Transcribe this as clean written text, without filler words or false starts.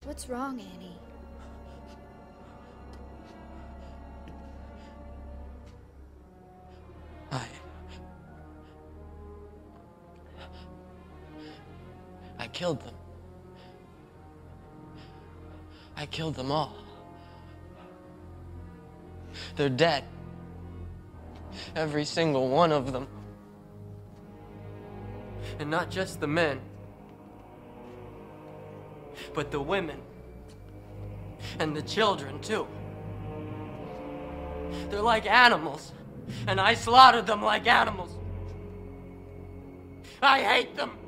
What's wrong, Annie? I killed them. I killed them all. They're dead. Every single one of them. And not just the men, but the women. And the children, too. They're like animals, and I slaughtered them like animals. I hate them.